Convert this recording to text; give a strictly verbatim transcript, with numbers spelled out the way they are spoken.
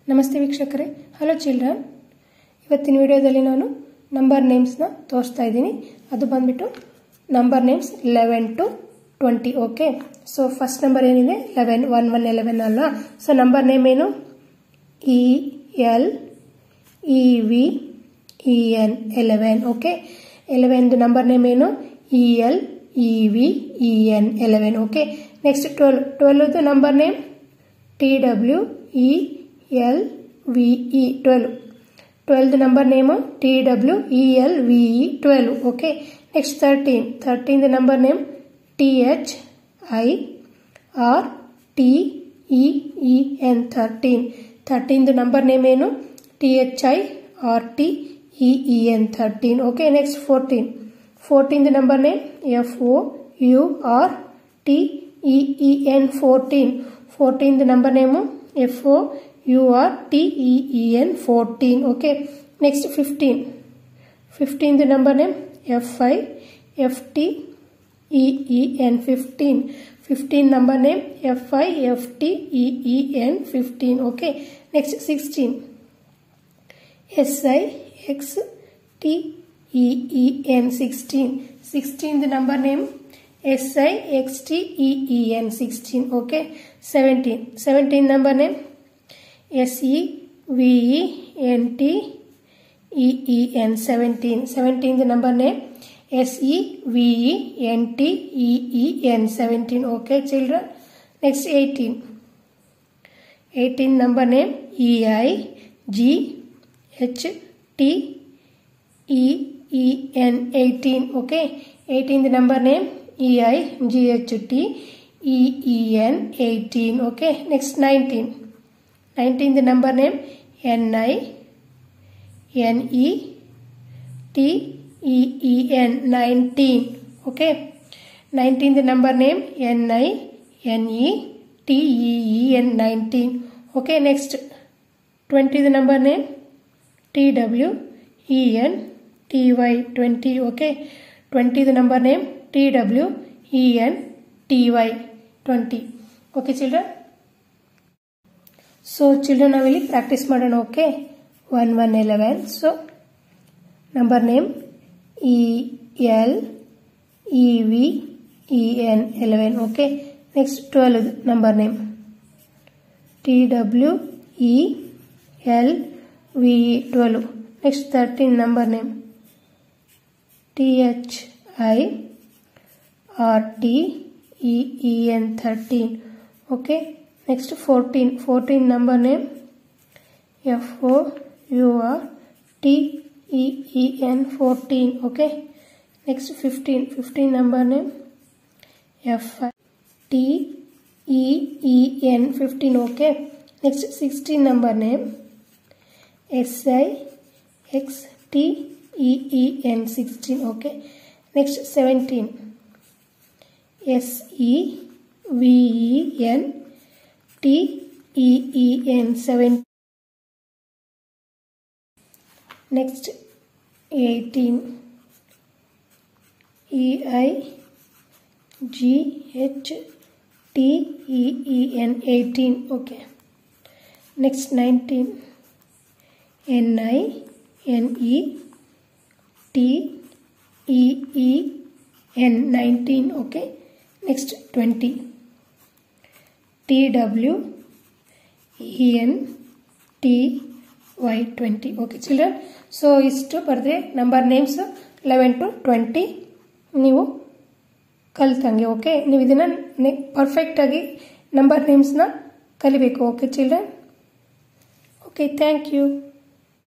ನಮಸ್ತೆ ವೀಕ್ಷಕರೇ. Hello children. ಇವತ್ತಿನ ವಿಡಿಯೋದಲ್ಲಿ ನಾನು ನಂಬರ್ ನೇಮ್ಸ್ನ ತೋರಿಸ್ತಾ ಇದ್ದೀನಿ. ಅದು ಬಂದ್ಬಿಟ್ಟು number names eleven to twenty. Okay, so first number ಏನಿದೆ ಲೆವೆನ್, ಒನ್ ಒನ್ ಎಲೆವೆನ್ ಅಲ್ವಾ. ಸೊ ನಂಬರ್ ನೇಮ್ ಏನು? E L E V E N eleven. Okay, ಎಲೆವೆನ್ದು ನಂಬರ್ ನೇಮ್ ಏನು? E L E V E N eleven. Okay, next twelve. ಟ್ವೆಲ್ವ್ದು number name T W E L V E twelve. ಟ್ವೆಲ್ವ್ದು number name T W E L V E twelve. Okay, next thirteen. ತರ್ಟೀನ್ದು number name T H I R T E E N thirteen. ಥರ್ಟೀನ್ದು number name ಏನು? T H I R T E E N thirteen. Okay, next fourteen. ಫೋರ್ಟೀನ್ದು number name F O U R T E E N fourteen. ಫೋರ್ಟೀನ್ದು number name F O U R T E E N fourteen. Okay, next fifteen. ಫಿಫ್ಟೀನ್ದು number name F I F T E E N fifteen. Fifteen number name F I F T E E N fifteen. Okay, next sixteen. S I X T E E N sixteen. ಸಿಕ್ಸ್ಟೀನ್ದು number name S I X T E E N sixteen. Okay, seventeen. Seventeen number name S E V E N T E E N seventeen. ಸೆವೆಂಟೀನ್ದು number name S E V E N T E E N seventeen. Okay children. Next eighteen. Eighteen number name E I G H T E E N eighteen. Okay, ಏಯ್ಟೀನ್ದು number name E I G H T E E N eighteen. Okay, next nineteen. ನೈನ್ಟೀನ್ದು number name N I N E T E E N nineteen. Okay, ನೈನ್ಟೀನ್ದು number name N I N E T E E N nineteen. Okay, next ಟ್ವೆಂಟಿದು number name T W E N T Y twenty. Okay, ಟ್ವೆಂಟಿದು number name T W E N T Y twenty. Okay children. So children ನಾವಿಲ್ಲಿ practice ಮಾಡೋಣ. Okay, one one eleven. So number name E L E V E N eleven. Okay, next twelve number name T W E L V E twelve. Next thirteen number name T H I R T E E N thirteen. Okay, next fourteen. Fourteen number name F O U R T E E N fourteen. Okay, next fifteen. Fifteen number name F I T E E N fifteen. Okay, next sixteen number name S I X T E E N sixteen. Okay, next seventeen. S E V E N T E E N seven. Next eighteen. E I G H T E E N eighteen. Okay, next nineteen. N I N E T E E N nineteen. Okay, next twenty. T W E N T Y twenty. Okay children. So ಇಷ್ಟು ಬರೆದ್ರೆ number names eleven to twenty ನೀವು ಕಲ್ತಂಗೆ. Okay, ನೀವು ಇದನ್ನು ಪರ್ಫೆಕ್ಟಾಗಿ number ನೇಮ್ಸ್ನ ಕಲಿಬೇಕು. Okay children. Okay, thank you.